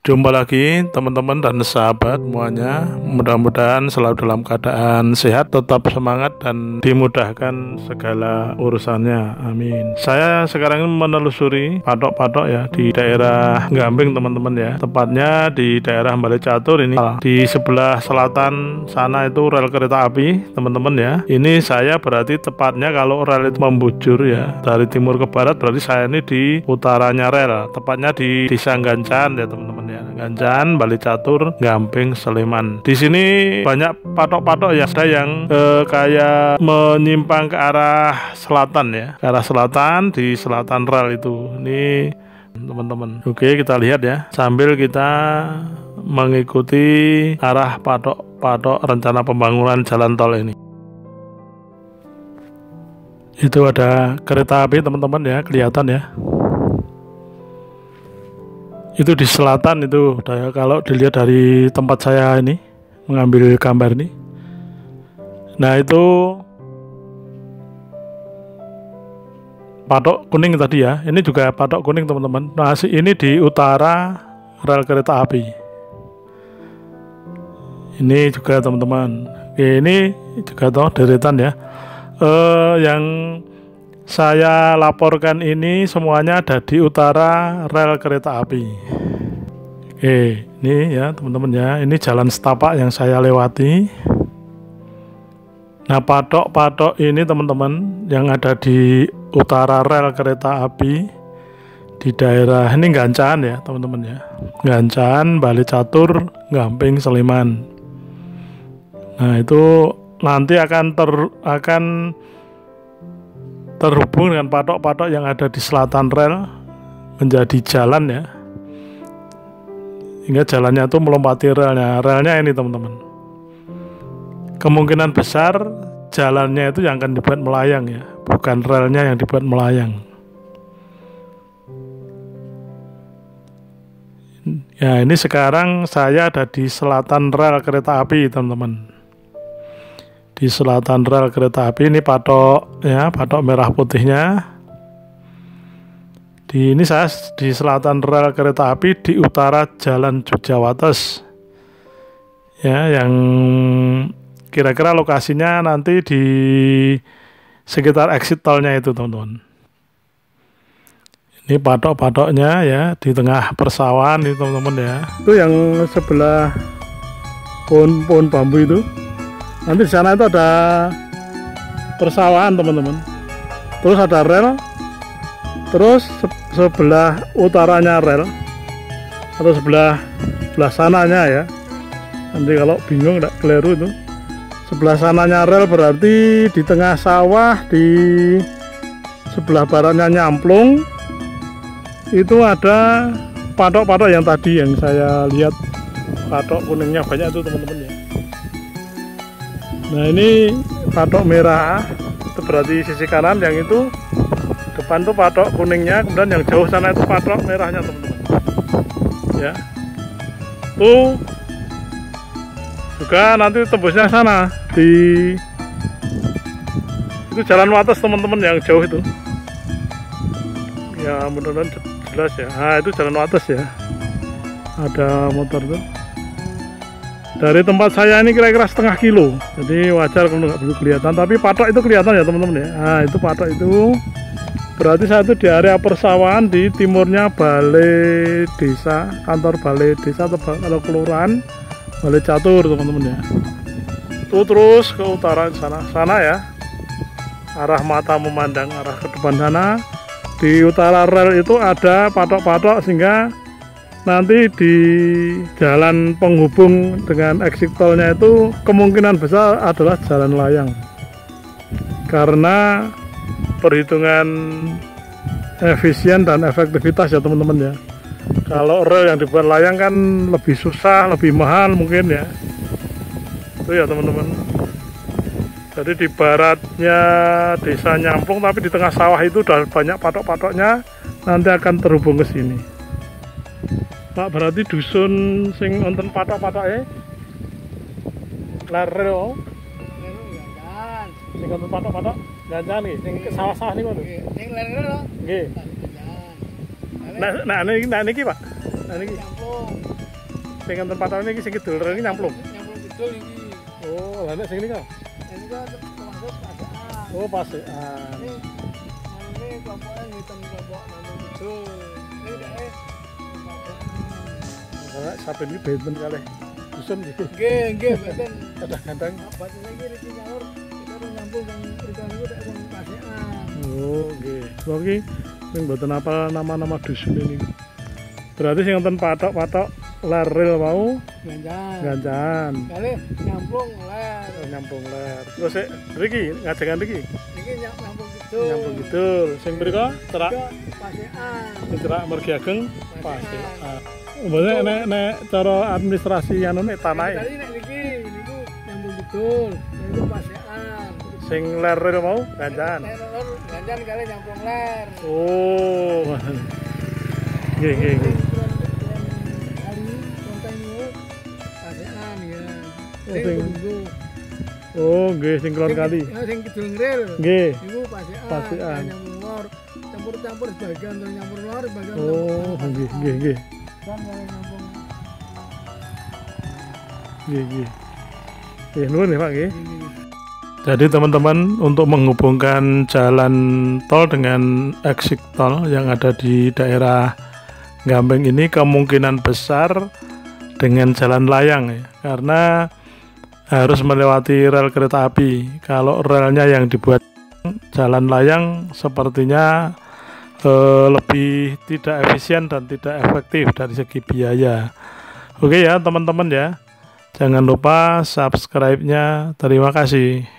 Jumpa lagi teman-teman dan sahabat semuanya. Mudah-mudahan selalu dalam keadaan sehat, tetap semangat dan dimudahkan segala urusannya. Amin. Saya sekarang ini menelusuri patok-patok ya di daerah Gamping teman-teman ya. Tepatnya di daerah Balai Catur ini. Di sebelah selatan sana itu rel kereta api teman-teman ya. Ini saya berarti tepatnya kalau rel itu membujur ya dari timur ke barat, berarti saya ini di utaranya rel. Tepatnya di Desa Gancan ya teman-teman ya. Gancan, Balai Catur, Gamping, Sleman. Di sini banyak patok-patok ya, ada yang kayak menyimpang ke arah selatan ya, ke arah selatan di selatan rel itu. Ini teman-teman. Oke, kita lihat ya, sambil kita mengikuti arah patok-patok rencana pembangunan jalan tol ini. Itu ada kereta api teman-teman ya, kelihatan ya. Itu di selatan itu, kalau dilihat dari tempat saya ini mengambil gambar ini. Nah itu patok kuning tadi ya, ini juga patok kuning teman-teman. Nah ini di utara rel kereta api. Ini juga teman-teman. Ini juga toh deretan ya. Yang saya laporkan ini semuanya ada di utara rel kereta api. Oke, ini ya teman-teman ya, ini jalan setapak yang saya lewati. Nah patok-patok ini teman-teman yang ada di utara rel kereta api di daerah ini Gancan ya teman-teman ya, Gancan, Balai Catur, Gamping, Sleman. Nah itu nanti akan terhubung dengan patok-patok yang ada di selatan rel menjadi jalan ya, hingga jalannya itu melompati relnya ini teman-teman. Kemungkinan besar jalannya itu yang akan dibuat melayang ya, bukan relnya yang dibuat melayang ya. Ini sekarang saya ada di selatan rel kereta api teman-teman. Di selatan rel kereta api ini patok ya, patok merah putihnya. Ini saya di selatan rel kereta api di utara Jalan Jogjawates ya, yang kira-kira lokasinya nanti di sekitar exit tolnya itu teman-teman. Ini patok-patoknya ya di tengah persawahan itu teman-teman ya. Itu yang sebelah pohon bambu itu. Nanti di sana itu ada persawahan teman-teman. Terus ada rel. Terus sebelah utaranya rel atau sebelah sananya ya. Nanti kalau bingung enggak keliru itu. Sebelah sananya rel berarti di tengah sawah, di sebelah baratnya Nyamplung. Itu ada patok-patok yang tadi yang saya lihat, patok kuningnya banyak itu teman-teman ya. Nah ini patok merah itu berarti sisi kanan, yang itu depan tuh patok kuningnya, kemudian yang jauh sana itu patok merahnya teman-teman ya. Tuh juga nanti tembusnya sana di itu Jalan Wates teman-teman yang jauh itu ya, mudah-mudahan jelas ya. Nah itu Jalan Wates ya, ada motor tuh. Dari tempat saya ini kira-kira setengah kilo, jadi wajar kalau nggak begitu kelihatan, tapi patok itu kelihatan ya teman-teman ya. Nah itu patok itu berarti saya itu di area persawahan di timurnya Balai Desa, kantor Balai Desa atau kalau kelurahan Balai Catur teman-teman ya. Itu terus ke utara sana ya, arah mata memandang arah ke depan sana. Di utara rel itu ada patok-patok sehingga nanti di jalan penghubung dengan exit tolnya itu kemungkinan besar adalah jalan layang, karena perhitungan efisien dan efektivitas ya teman-teman ya. Kalau rel yang dibuat layang kan lebih susah, lebih mahal mungkin ya. Itu ya teman-teman. Jadi di baratnya Desa Nyamplung tapi di tengah sawah itu udah banyak patok-patoknya, nanti akan terhubung ke sini. Pak berarti dusun sing wonten patok-patoke lerel. Sing wonten patok-patok Gancan nggih, sing sawah-sawah niku lho. Sing lerel lho. Nggih. Nah niki Pak. Nah niki nyamplung. sing enten patone iki sing kidul rene nyamplung. Nyamplung kidul iki. Oh, lah nek sing ini kok. Ini kan termasuk pasean. Oh, pasean. Ini kelompoknya ngitung kelompok nyamplung kidul. Ini dhek Ora saben iki benten kalih dusun iki. nggih mboten. Kadang-kadang. Batine iki riki nyaur, kita nyambung yang rika niku nek wong pasean. Oh, nggih. Sebab iki sing mboten apal nama-nama dusun ini. Berarti sing wonten patok-patok ler ril mau ganjan. Kali nyambung ler. Nyambung ler. Terus sik mriki ngajengan iki. Iki nyambung kidul. Nyambung kidul. Sing mriko cerak pasean. sing cerak Mergi Ageng pasean. Mbok nek cara administrasi anu nek tanahe. Tadi nek niki niku nyambung kidul, niku pasean. Sing ler ril mau ganjan. Ganjan kali nyambung ler. Oh. Nggih. Kali konten niku pasean ya. Oh, nggih sing kulon kali. Sing kidul ngril. Nggih. Niku pasean. Pasean. Nyambung lor. Campur-campur sebagian to nyambur lor, sebagian. Oh, nggih. Kan nyambung. Nggih. Nuwun ya, Pak nggih. Jadi teman-teman, untuk menghubungkan jalan tol dengan exit tol yang ada di daerah Gampeng ini kemungkinan besar dengan jalan layang ya, karena harus melewati rel kereta api. Kalau relnya yang dibuat jalan layang sepertinya lebih tidak efisien dan tidak efektif dari segi biaya. Oke ya teman-teman ya, jangan lupa subscribe-nya. Terima kasih.